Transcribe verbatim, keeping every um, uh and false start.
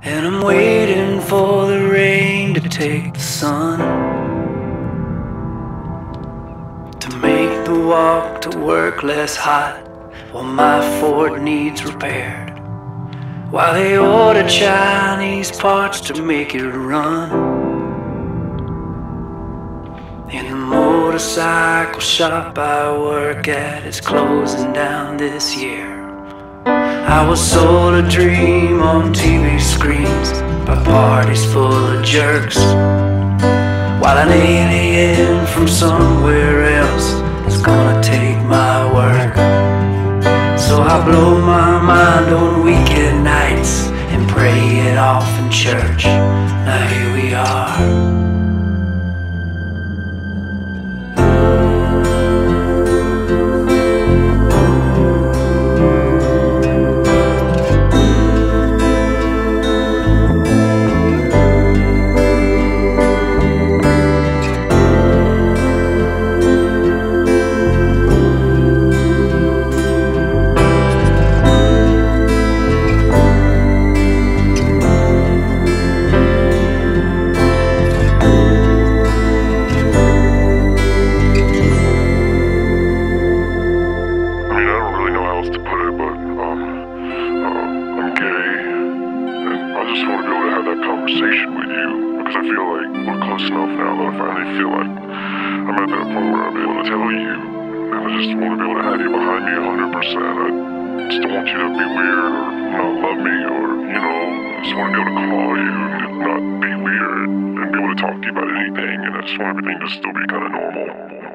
And I'm waiting for the rain to take the sun, to make the walk to work less hot, while my Ford needs repaired, while they order Chinese parts to make it run. In the motorcycle shop I work at is closing down this year. I was sold a dream on T V screens by parties full of jerks, while an alien from somewhere else is gonna take my work. So I blow my mind on weekend nights and pray it off in church. Now here we are. I just want to be able to have that conversation with you, because I feel like we're close enough now that I finally feel like I'm at that point where I'll be able to tell you, and I just want to be able to have you behind me one hundred percent. I just don't want you to be weird or not love me, or, you know, I just want to be able to call you and not be weird and be able to talk to you about anything, and I just want everything to still be kind of normal.